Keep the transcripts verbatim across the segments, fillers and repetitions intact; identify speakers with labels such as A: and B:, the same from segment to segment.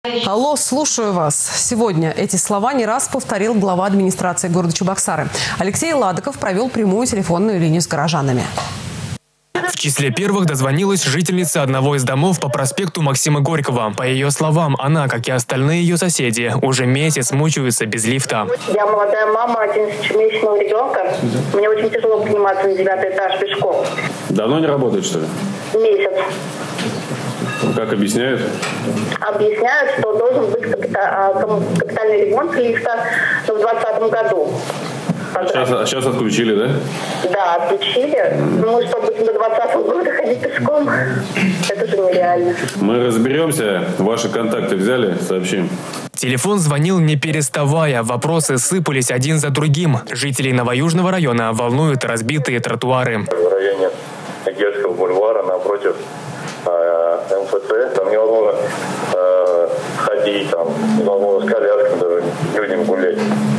A: Алло, слушаю вас. Сегодня эти слова не раз повторил глава администрации города Чебоксары. Алексей Ладыков провел прямую телефонную линию с горожанами.
B: В числе первых дозвонилась жительница одного из домов по проспекту Максима Горького. По ее словам, она, как и остальные ее соседи, уже месяц мучаются без лифта.
C: Я молодая мама одиннадцатимесячного ребенка. Мне очень тяжело подниматься на девятый этаж пешком.
D: Давно не работает, что ли?
C: Месяц.
D: Как объясняют?
C: Объясняют, что должен быть капитальный ремонт лифта в двадцатом году.
D: Сейчас, а сейчас отключили, да?
C: Да, отключили. Ну, чтобы до двадцатого года ходить пешком, это же нереально.
D: Мы разберемся. Ваши контакты взяли, сообщим.
B: Телефон звонил не переставая, вопросы сыпались один за другим. Жителей Новоюжного района волнуют разбитые тротуары.
E: В районе Герского бульвара напротив эм эф цэ, там невозможно э, ходить, там невозможно с колясками даже людям гулять.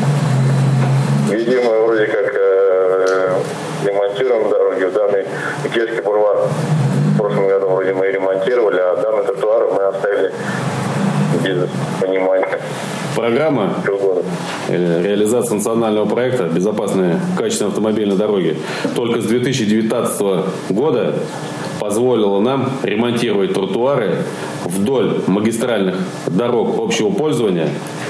E: Видимо, вроде как э, ремонтируем дороги. В данный Герский бульвар в прошлом году вроде мы и ремонтировали, а данный тротуар мы оставили без понимания.
D: Программа реализации национального проекта «Безопасные качественные автомобильные дороги» только с две тысячи девятнадцатого года позволила нам ремонтировать тротуары вдоль магистральных дорог общего пользования,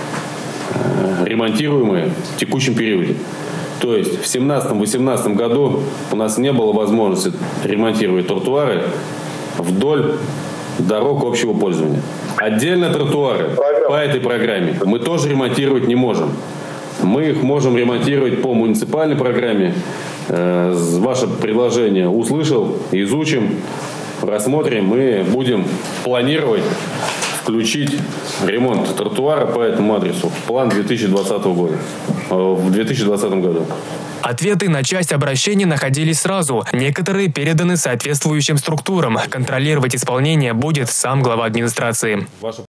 D: ремонтируемые в текущем периоде. То есть в семнадцатом-восемнадцатом году у нас не было возможности ремонтировать тротуары вдоль дорог общего пользования. Отдельно тротуары по этой программе мы тоже ремонтировать не можем. Мы их можем ремонтировать по муниципальной программе. Ваше предложение услышал, изучим, рассмотрим и будем планировать включить ремонт тротуара по этому адресу в план две тысячи двадцатого года, в две тысячи двадцатом году.
B: Ответы на часть обращений находились сразу. Некоторые переданы соответствующим структурам. Контролировать исполнение будет сам глава администрации.